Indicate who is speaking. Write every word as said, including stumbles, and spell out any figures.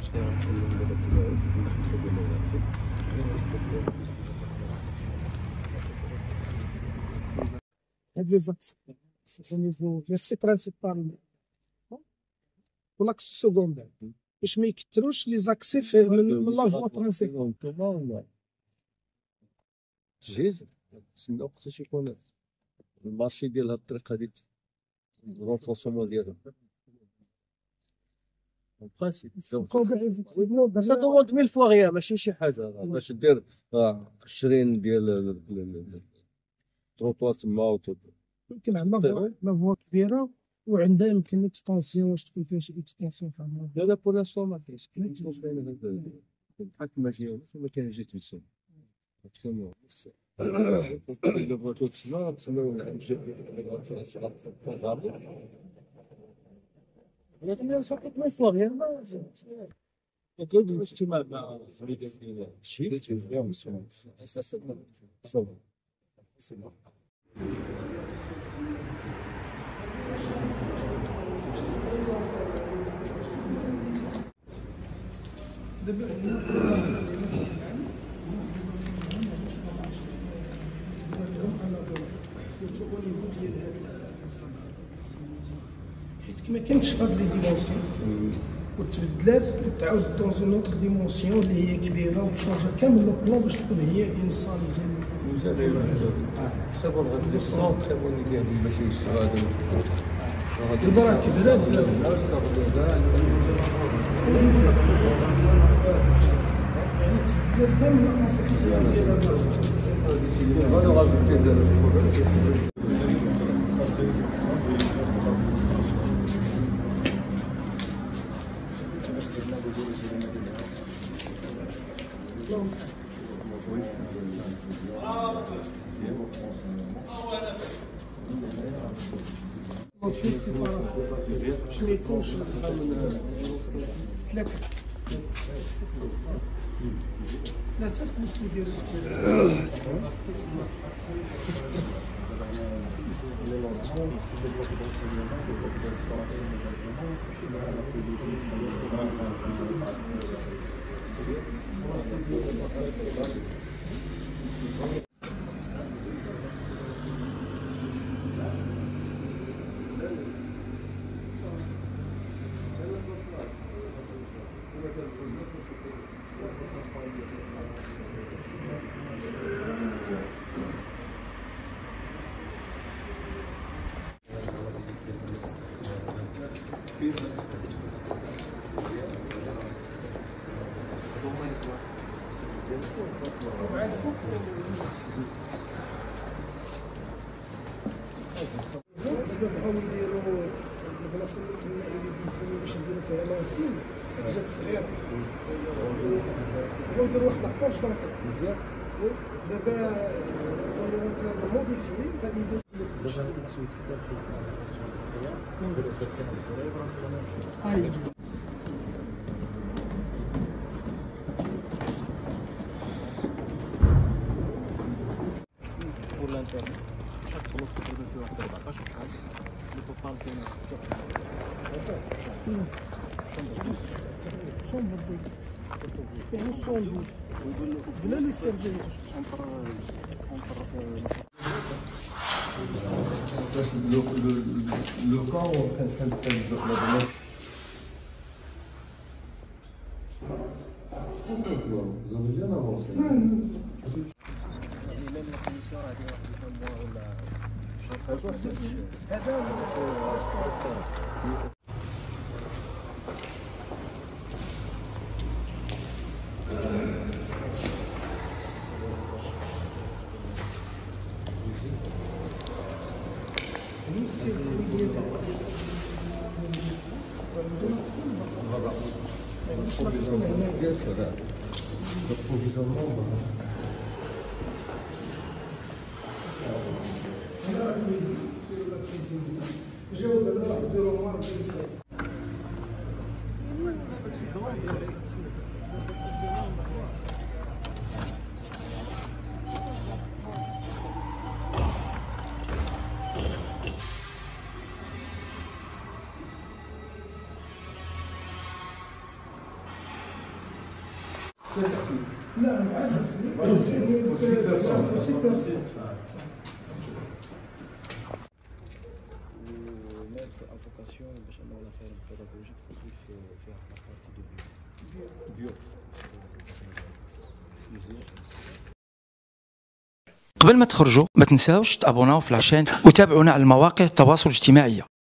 Speaker 1: هاد لي زاكس au niveau l'axe principal والاكس سكوندير باش ما يكثروش لي زاكسي في من من لا فوا برانسيبال.
Speaker 2: تجهيز نتسناو وقتاش يكون المارشي ديال هاد الطريق هادي الرونفورسمون ديالها برانسيب سا دوموند ميل فوا غيا ماشي شي حاجه باش دير عشرين ديال التروطوار تما.
Speaker 1: يمكن عندنا لا فوا كبيره وعندها يمكن اكستونسيون واش تكون فيها شي اكستونسيون فاهم.
Speaker 2: لا لا بور لاسون ما كاينش كاين كاين الحكم ماشي ما كاين جيت تسمى تكون لو فوتو تسمى تسمى نمشي لكن فقط ما فوا غير ما كاين الاجتماع مع فريق الشيء اليوم اساسا صافي.
Speaker 1: حيت كما كانتش في هاد لي ديمونسيون وتبدلات وتعاود دون اون اوتر ديمونسيون اللي هي كبيره وتشونجا كامل لو بلان باش تكون هي اون صال ديال
Speaker 2: تري بون ريفليكسيون تري بون ايدي هادي باش يشتغل
Speaker 1: دابا راه كبرات يعني تبدلات كامل لا كونسيبسيون ديال هاد الصال. باش ما يكونش ثلاثة ثلاثة خمس ديال بغاو يديروا البلاصه اللي كنا اللي باش نديروا فيها لاسين جات صغيره بغاو يديروا واحد لابورش مزيان دابا موديفي غادي يدير باش pour l'internet chaque bloc تقريبا فيه واحد أربعطاش شحال لي توتال كاين ستة وخمسين شومبر دوز يعني شومبر بلا لي سيرفي اونتر اونتر
Speaker 3: le camp en train de faire la demande. Vous avez bien avancé.
Speaker 1: لا بعد
Speaker 2: ومارس افوكاسيون باش انه لا فيرم بيداغوجيك سيكون فيها لا بارتي دو بيو بيو
Speaker 4: قبل ما تخرجوا ما تنساوش تابوناو في العشان وتابعونا على المواقع التواصل الاجتماعي.